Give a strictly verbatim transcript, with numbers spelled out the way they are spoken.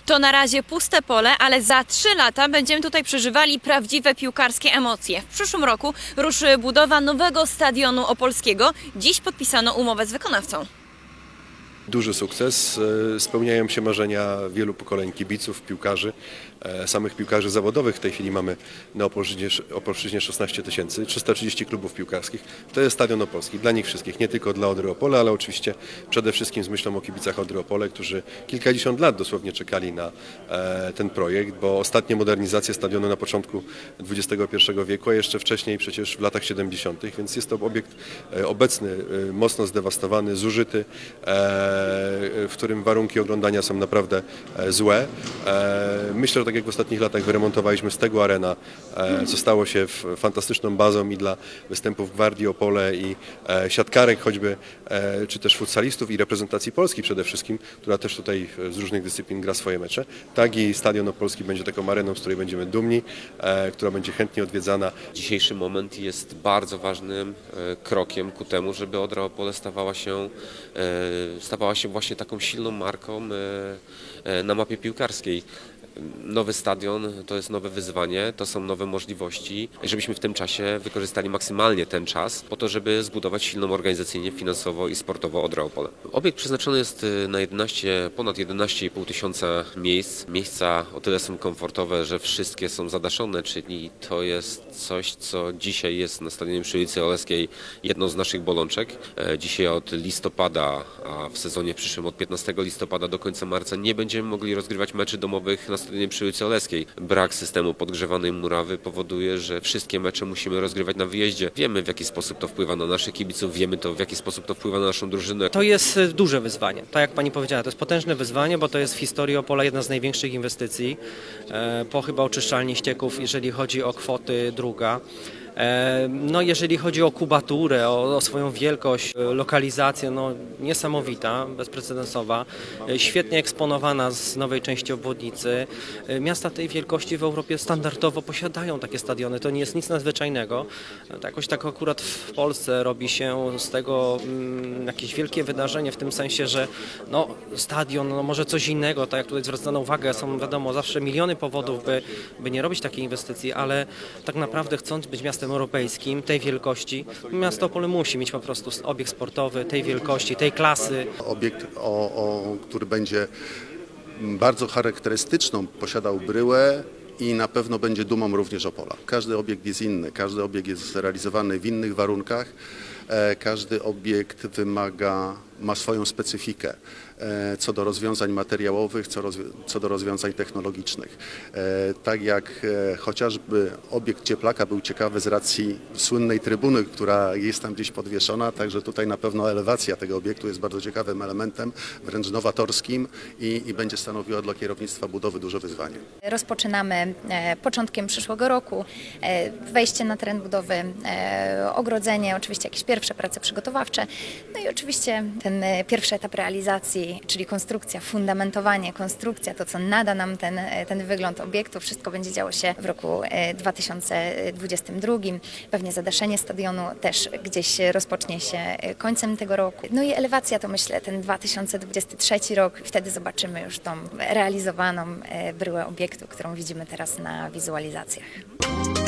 To na razie puste pole, ale za trzy lata będziemy tutaj przeżywali prawdziwe piłkarskie emocje. W przyszłym roku ruszy budowa nowego stadionu opolskiego. Dziś podpisano umowę z wykonawcą. Duży sukces, spełniają się marzenia wielu pokoleń kibiców, piłkarzy, samych piłkarzy zawodowych. W tej chwili mamy na Opolszczyźnie, Opolszczyźnie szesnaście tysięcy, trzysta trzydzieści klubów piłkarskich. To jest stadion opolski dla nich wszystkich, nie tylko dla Odry Opole, ale oczywiście przede wszystkim z myślą o kibicach Odry Opole, którzy kilkadziesiąt lat dosłownie czekali na ten projekt, bo ostatnie modernizacje stadionu na początku dwudziestego pierwszego wieku, a jeszcze wcześniej przecież w latach siedemdziesiątych, więc jest to obiekt obecny, mocno zdewastowany, zużyty, w którym warunki oglądania są naprawdę złe. Myślę, że tak jak w ostatnich latach wyremontowaliśmy Stegu Arena, co stało się fantastyczną bazą i dla występów Gwardii Opole i siatkarek choćby, czy też futsalistów i reprezentacji Polski przede wszystkim, która też tutaj z różnych dyscyplin gra swoje mecze. Tak i Stadion Opolski będzie taką areną, z której będziemy dumni, która będzie chętnie odwiedzana. Dzisiejszy moment jest bardzo ważnym krokiem ku temu, żeby Odra Opole stawała się, stawała się właśnie taką silną marką na mapie piłkarskiej. Nowy stadion to jest nowe wyzwanie, to są nowe możliwości, żebyśmy w tym czasie wykorzystali maksymalnie ten czas po to, żeby zbudować silną organizacyjnie, finansowo i sportowo Odrę Opole. Obiekt przeznaczony jest na jedenaście, ponad jedenaście i pół tysiąca miejsc. Miejsca o tyle są komfortowe, że wszystkie są zadaszone, czyli to jest coś, co dzisiaj jest na stadionie przy ulicy Oleskiej jedną z naszych bolączek. Dzisiaj od listopada, a w sezonie przyszłym od piętnastego listopada do końca marca nie będziemy mogli rozgrywać meczy domowych na stadionie przy ulicy Oleskiej. Brak systemu podgrzewanej murawy powoduje, że wszystkie mecze musimy rozgrywać na wyjeździe. Wiemy, w jaki sposób to wpływa na naszych kibiców, wiemy to, w jaki sposób to wpływa na naszą drużynę. To jest duże wyzwanie. Tak jak pani powiedziała, to jest potężne wyzwanie, bo to jest w historii Opola jedna z największych inwestycji. Po chyba oczyszczalni ścieków, jeżeli chodzi o kwoty, druga. No jeżeli chodzi o kubaturę, o, o swoją wielkość, lokalizację, no niesamowita, bezprecedensowa, świetnie eksponowana z nowej części obwodnicy. Miasta tej wielkości w Europie standardowo posiadają takie stadiony, to nie jest nic nadzwyczajnego. Jakoś tak akurat w Polsce robi się z tego mm, jakieś wielkie wydarzenie w tym sensie, że no, stadion, no może coś innego, tak jak tutaj zwracano uwagę, są wiadomo zawsze miliony powodów, by, by nie robić takiej inwestycji, ale tak naprawdę chcąc być miastem europejskim tej wielkości, miasto Opole musi mieć po prostu obiekt sportowy tej wielkości, tej klasy. Obiekt, o, o, który będzie bardzo charakterystyczną, posiadał bryłę i na pewno będzie dumą również Opola. Każdy obiekt jest inny, każdy obiekt jest realizowany w innych warunkach, każdy obiekt wymaga, ma swoją specyfikę co do rozwiązań materiałowych, co, rozwią co do rozwiązań technologicznych. Tak jak chociażby obiekt Cieplaka był ciekawy z racji słynnej trybuny, która jest tam gdzieś podwieszona, także tutaj na pewno elewacja tego obiektu jest bardzo ciekawym elementem, wręcz nowatorskim i, i będzie stanowiła dla kierownictwa budowy duże wyzwanie. Rozpoczynamy początkiem przyszłego roku wejście na teren budowy, ogrodzenie, oczywiście jakieś pierwsze prace przygotowawcze, no i oczywiście ten pierwszy etap realizacji, czyli konstrukcja, fundamentowanie, konstrukcja, to co nada nam ten, ten wygląd obiektu. Wszystko będzie działo się w roku dwa tysiące dwudziestym drugim. Pewnie zadaszenie stadionu też gdzieś rozpocznie się końcem tego roku. No i elewacja to myślę ten dwa tysiące dwudziesty trzeci rok. Wtedy zobaczymy już tą realizowaną bryłę obiektu, którą widzimy teraz na wizualizacjach.